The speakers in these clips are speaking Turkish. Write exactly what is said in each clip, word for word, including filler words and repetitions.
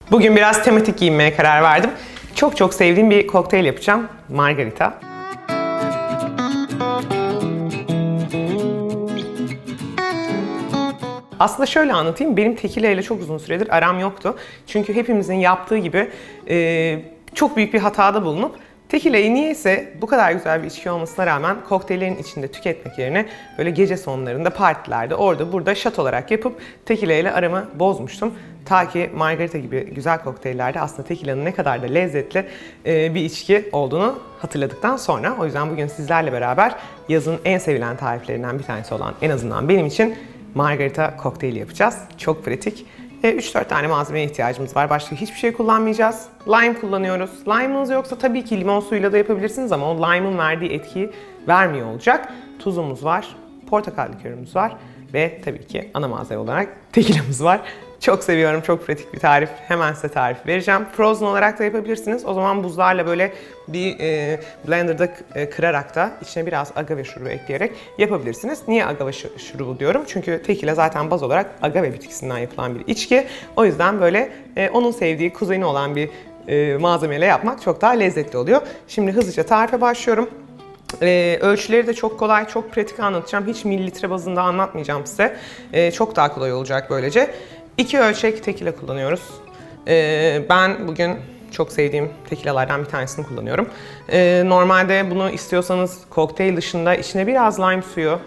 Bugün biraz tematik giyinmeye karar verdim. Çok çok sevdiğim bir kokteyl yapacağım. Margarita. Aslında şöyle anlatayım, benim tekila ile çok uzun süredir aram yoktu. Çünkü hepimizin yaptığı gibi e, çok büyük bir hatada bulunup tekila'yı niyeyse bu kadar güzel bir içki olmasına rağmen kokteyllerin içinde tüketmek yerine böyle gece sonlarında partilerde orada burada şat olarak yapıp tekila ile aramı bozmuştum. Ta ki margarita gibi güzel kokteyllerde aslında tekila'nın ne kadar da lezzetli bir içki olduğunu hatırladıktan sonra, o yüzden bugün sizlerle beraber yazın en sevilen tariflerinden bir tanesi olan, en azından benim için, margarita kokteyli yapacağız. Çok pratik. üç dört tane malzemeye ihtiyacımız var. Başka hiçbir şey kullanmayacağız. Lime kullanıyoruz. Lime'ınız yoksa tabii ki limon suyuyla da yapabilirsiniz ama o lime'ın verdiği etkiyi vermiyor olacak. Tuzumuz var, portakal likörümüz var ve tabii ki ana malzeme olarak tekilamız var. Çok seviyorum, çok pratik bir tarif. Hemen size tarif vereceğim. Frozen olarak da yapabilirsiniz. O zaman buzlarla böyle bir e, blenderda e, kırarak da içine biraz agave şurubu ekleyerek yapabilirsiniz. Niye agave şurubu diyorum? Çünkü tekila zaten baz olarak agave bitkisinden yapılan bir içki. O yüzden böyle e, onun sevdiği, kuzeni olan bir e, malzemeyle yapmak çok daha lezzetli oluyor. Şimdi hızlıca tarife başlıyorum. Ee, ölçüleri de çok kolay, çok pratik anlatacağım. Hiç mililitre bazında anlatmayacağım size. Ee, çok daha kolay olacak böylece. İki ölçek tekila kullanıyoruz. Ee, ben bugün çok sevdiğim tekilalardan bir tanesini kullanıyorum. Ee, normalde bunu istiyorsanız kokteyl dışında içine biraz lime suyu,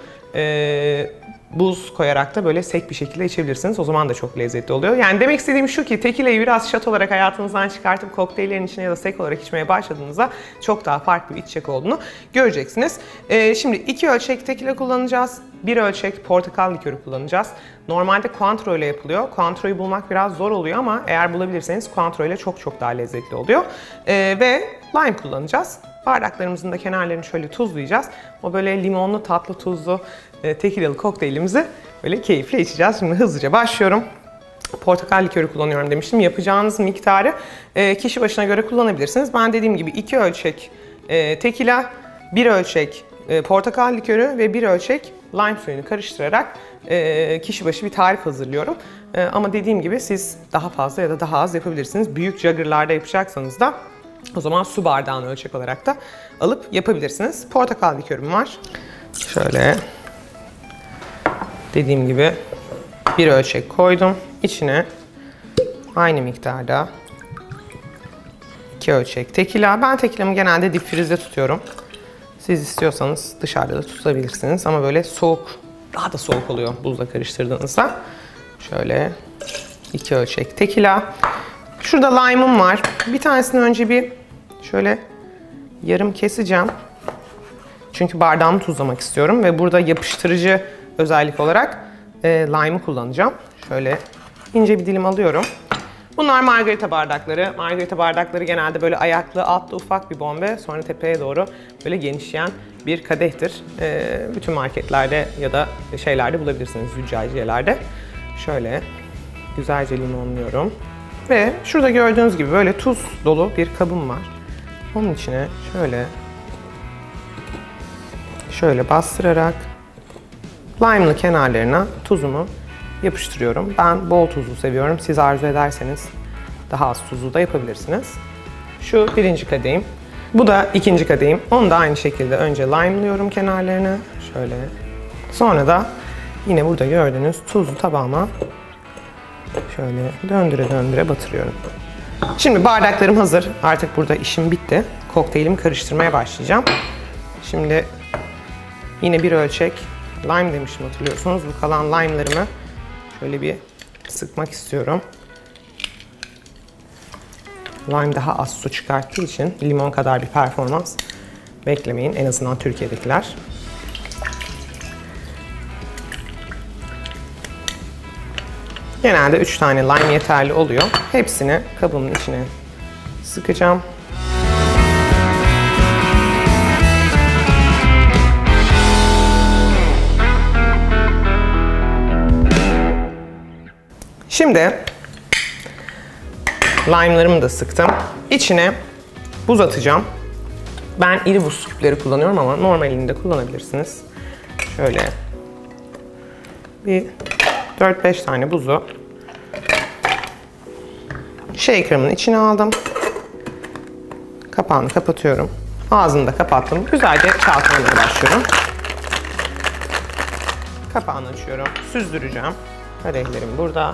e, buz koyarak da böyle sek bir şekilde içebilirsiniz. O zaman da çok lezzetli oluyor. Yani demek istediğim şu ki tekilayı biraz şat olarak hayatınızdan çıkartıp kokteyllerin içine ya da sek olarak içmeye başladığınızda çok daha farklı bir içecek olduğunu göreceksiniz. Ee, şimdi iki ölçek tekila kullanacağız. Bir ölçek portakal likörü kullanacağız. Normalde Cointreau ile yapılıyor. Cointreau'yu bulmak biraz zor oluyor ama eğer bulabilirseniz Cointreau ile çok çok daha lezzetli oluyor. Ee, ve lime kullanacağız. Bardaklarımızın da kenarlarını şöyle tuzlayacağız. O böyle limonlu, tatlı, tuzlu e, tekilalı kokteylimizi böyle keyifle içeceğiz. Şimdi hızlıca başlıyorum. Portakal likörü kullanıyorum demiştim. Yapacağınız miktarı e, kişi başına göre kullanabilirsiniz. Ben dediğim gibi iki ölçek e, tekila, bir ölçek e, portakal likörü ve bir ölçek lime suyunu karıştırarak e, kişi başı bir tarif hazırlıyorum. E, ama dediğim gibi siz daha fazla ya da daha az yapabilirsiniz. Büyük juggerlarda yapacaksanız da o zaman su bardağını ölçek olarak da alıp yapabilirsiniz. Portakal likörüm var. Şöyle dediğim gibi bir ölçek koydum. İçine aynı miktarda iki ölçek tekila. Ben tekilamı genelde dip frizde tutuyorum. Siz istiyorsanız dışarıda da tutabilirsiniz ama böyle soğuk, daha da soğuk oluyor buzla karıştırdığınızda. Şöyle iki ölçek tekila. Şurada lime'ım var. Bir tanesini önce bir şöyle yarım keseceğim. Çünkü bardağımı tuzlamak istiyorum ve burada yapıştırıcı özellik olarak e, lime'ı kullanacağım. Şöyle ince bir dilim alıyorum. Bunlar margarita bardakları. Margarita bardakları genelde böyle ayaklı, altlı ufak bir bombe, sonra tepeye doğru böyle genişleyen bir kadehtir. E, bütün marketlerde ya da şeylerde bulabilirsiniz, züccaciyelerde. Şöyle güzelce limonluyorum. Ve şurada gördüğünüz gibi böyle tuz dolu bir kabım var. Onun içine şöyle şöyle bastırarak lime'lı kenarlarına tuzumu yapıştırıyorum. Ben bol tuzlu seviyorum. Siz arzu ederseniz daha az tuzlu da yapabilirsiniz. Şu birinci kadehim. Bu da ikinci kadehim. Onu da aynı şekilde önce lime'lıyorum kenarlarını. Şöyle. Sonra da yine burada gördüğünüz tuzlu tabağıma şöyle döndüre döndüre batırıyorum. Şimdi bardaklarım hazır. Artık burada işim bitti. Kokteylimi karıştırmaya başlayacağım. Şimdi yine bir ölçek lime demiştim, hatırlıyorsunuz. Bu kalan lime'larımı şöyle bir sıkmak istiyorum. Lime daha az su çıkarttığı için limon kadar bir performans beklemeyin. En azından Türkiye'dekiler. Genelde üç tane lime yeterli oluyor. Hepsini kabımın içine sıkacağım. Şimdi lime'larımı da sıktım. İçine buz atacağım. Ben iri buz küpleri kullanıyorum ama normalini de kullanabilirsiniz. Şöyle bir dört beş tane buzu Shaker'ımın içine aldım. Kapağını kapatıyorum. Ağzını da kapattım. Güzelce çalkalamaya başlıyorum. Kapağını açıyorum. Süzdüreceğim. Kadehlerim burada.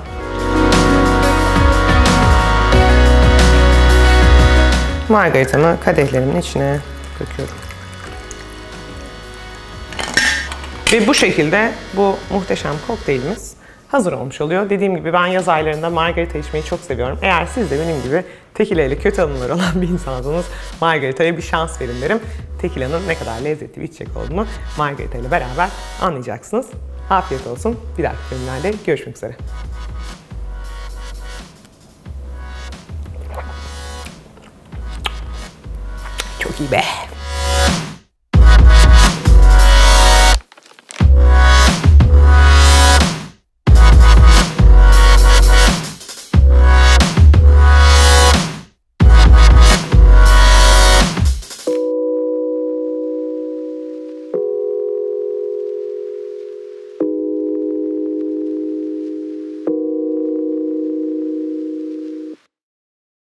Margaritamı kadehlerimin içine döküyorum. Ve bu şekilde bu muhteşem kokteylimiz hazır olmuş oluyor. Dediğim gibi ben yaz aylarında margarita içmeyi çok seviyorum. Eğer siz de benim gibi tekila ile kötü anıları olan bir insansanız margaritaya bir şans verin derim. Tekila'nın ne kadar lezzetli bir içecek olduğunu margarita ile beraber anlayacaksınız. Afiyet olsun. Bir dahaki bölümlerde görüşmek üzere. Çok iyi be.